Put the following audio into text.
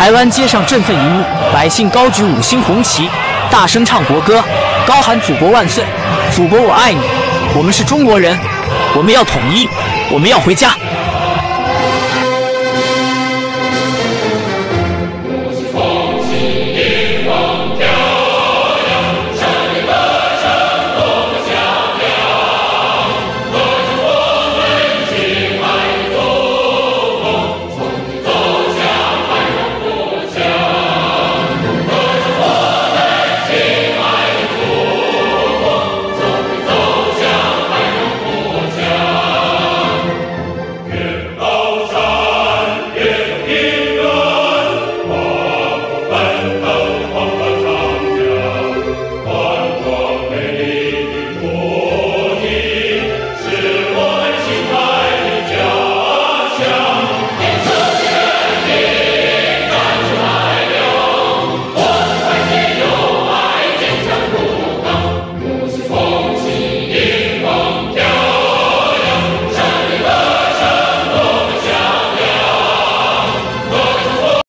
台湾街上振奋一幕，百姓高举5星红旗，大声唱国歌，高喊祖国万岁，祖国我爱你，我们是中国人，我们要统一，我们要回家。